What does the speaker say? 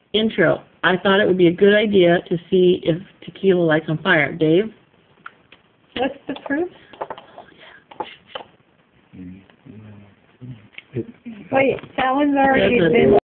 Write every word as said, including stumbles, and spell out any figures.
intro. I thought it would be a good idea to see if tequila lights on fire. Dave? What's the proof? Wait, that one's already That's a- been